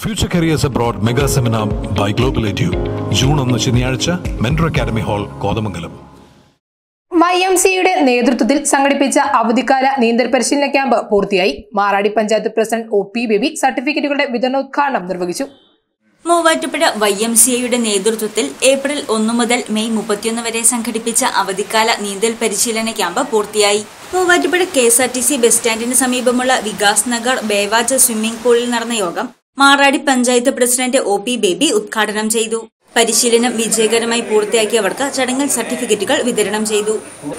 Future Careers Abroad Mega Seminar by Global Edu. June 1 ശനിയാഴ്ച mentor academy hall Kothamangalam. YMCയുടെ നേതൃത്വത്തിൽ സംഘടിപ്പിച്ച അവധിക്കാല നീന്തൽ പരിശീലന ക്യാമ്പ് പൂർത്തിയായി. മാറാടി പഞ്ചായത്ത് പ്രസിഡന്റ് OP ബേബി സർട്ടിഫിക്കറ്റുകളുടെ വിതരണോദ്ഘാടനം നിർവഹിച്ചു. മൂവാറ്റുപുഴ YMCയുടെ നേതൃത്വത്തിൽ ഏപ്രിൽ 1 മുതൽ മെയ് 31 വരെ സംഘടിപ്പിച്ച അവധിക്കാല നീന്തൽ പരിശീലന ക്യാമ്പ് പൂർത്തിയായി. മൂവാറ്റുപുഴ KSRTC ബസ് സ്റ്റാൻഡിന് സമീപമുള്ള വികാസ് നഗർ ബേവാജ് സ്വിമ്മിംഗ് പൂളിൽ നടന്ന യോഗം മാറാടി പഞ്ചായത്ത് പ്രസിഡന്റ് OP ബേബി ഉദ്ഘാടനം ചെയ്തു. പരിശീലനം വിജയകരമായി പൂർത്തിയാക്കിയവർക്ക് ചടങ്ങിൽ സർട്ടിഫിക്കറ്റുകൾ വിതരണം ചെയ്തു.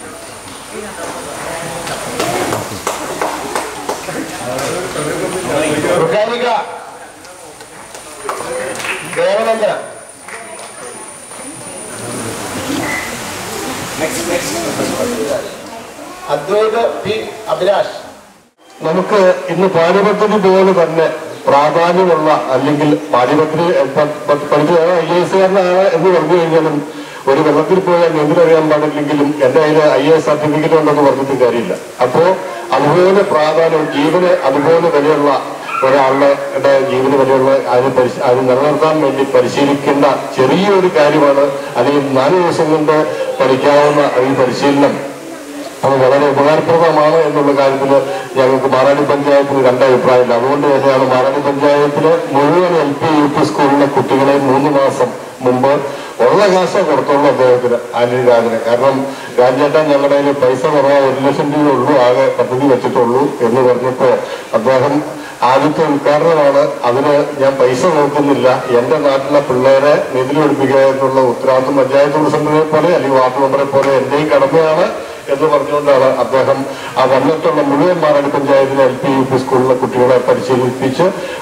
നമുക്ക് ഇന്ന് പാഠ്യപദ്ധതി പോലെ തന്നെ പ്രാധാന്യമുള്ള അല്ലെങ്കിൽ പാഠ്യപദ്ധതി പഠിച്ച IAS-കാരനാണ് എന്ന് പറഞ്ഞു കഴിഞ്ഞാലും ഒരു വെള്ളത്തിൽ പോയാൽ നീന്തലറിയാൻ പാടില്ലെങ്കിലും എന്റെ കയ്യിൽ IAS സർട്ടിഫിക്കറ്റ് ഉണ്ടെന്ന് പറഞ്ഞിട്ട് കാര്യമില്ല. അപ്പോ അതുപോലെ പ്രാധാന്യം ജീവന് അതുപോലെ വിലയുള്ള ഒരാളുടെ ജീവന് വിലയുള്ള അത് നിലനിർത്താൻ വേണ്ടി പരിശീലിക്കേണ്ട ചെറിയൊരു കാര്യമാണ്. അല്ലെങ്കിൽ 4 ദിവസം കൊണ്ട് പഠിക്കാവുന്ന ഈ പരിശീലനം അത് വളരെ ഉപകാരപ്രദമാണ് എന്നുള്ള കാര്യത്തിൽ ഞങ്ങൾക്ക് മാറാടി പഞ്ചായത്തിന് 2 അഭിപ്രായമില്ല. അതുകൊണ്ട് തന്നെയാണ് മാറാടി പഞ്ചായത്തിലെ മുഴുവൻ LP UP സ്കൂളിലെ കുട്ടികളെ 3 മാസം മുമ്പ് ഉള്ള കാശ് കൊടുത്തുള്ളൂ അദ്ദേഹത്തിന്, ആന്റണി രാജന്. കാരണം രാജേട്ടൻ ഞങ്ങളുടെ കയ്യിൽ പൈസ കുറവാ 1 ലക്ഷം രൂപ ഉള്ളൂ, ആകെ പദ്ധതി വെച്ചിട്ടുള്ളൂ എന്ന് പറഞ്ഞപ്പോൾ അദ്ദേഹം ആദ്യത്തെ ഉദ്ഘാടനമാണ്. അതിന് ഞാൻ പൈസ നോക്കുന്നില്ല, എന്റെ നാട്ടിലെ പിള്ളേരെ നീന്തൽ പഠിപ്പിക്കുക എന്നുള്ള ഉത്തരവാദിത്വം പഞ്ചായത്ത് പ്രസിഡന്റിനെ പോലെ അല്ലെങ്കിൽ വാർഡ് മെമ്പറെ പോലെ എന്റെയും കടമയാണ് എന്ന് പറഞ്ഞുകൊണ്ടാണ് അദ്ദേഹം ആ വന്നിട്ടുള്ള മുഴുവൻ മാറാടി പഞ്ചായത്തിലെ LP UP സ്കൂളിലെ കുട്ടികളെ പരിശീലിപ്പിച്ച്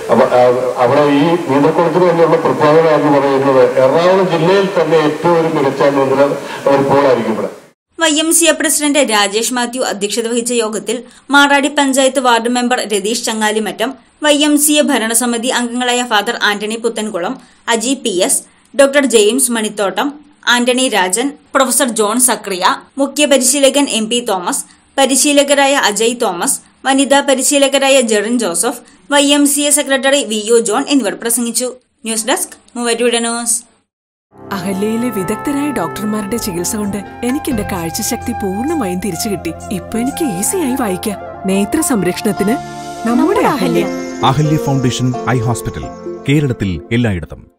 അവിടെ ഈ നീന്തൽക്കുളത്തിന് തന്നെയുള്ള പ്രത്യേകത എന്ന് പറയുന്നത് എറണാകുളം ജില്ലയിൽ തന്നെ ഏറ്റവും മികച്ച നീന്തൽ ഒരു പൂളായിരിക്കും ഇവിടെ. YMCA പ്രസിഡന്റ് രാജേഷ് മാത്യു അധ്യക്ഷത വഹിച്ച യോഗത്തിൽ Maradi panchayat ward member Ratheesh Changalimattam, YMCA ഭരണസമിതി അംഗങ്ങളായ father Antony Puthankulam, Aji PS, doctor James Manithottam, Antony Rajan, professor John Zacharia, മുഖ്യ പരിശീലകൻ MP തോമസ്, പരിശീലകരായ അജയ് തോമസ്, വനിതാ പരിശീലകരായ Jerin Joseph, YMCA secretary VO John എന്നിവർ പ്രസംഗിച്ചു. News desk Muvattupuzha news. അഹല്യയിലെ വിദഗ്ധരായ ഡോക്ടർമാരുടെ ചികിത്സ കൊണ്ട് എനിക്ക് എന്റെ കാഴ്ചശക്തി പൂർണ്ണമായും തിരിച്ചു കിട്ടി. ഇപ്പൊ എനിക്ക് ഈസിയായി വായിക്കാം. നേത്ര സംരക്ഷണത്തിന് നമ്മുടെ Ahalya. Ahalya foundation eye hospital കേരളത്തിൽ എല്ലായിടത്തും.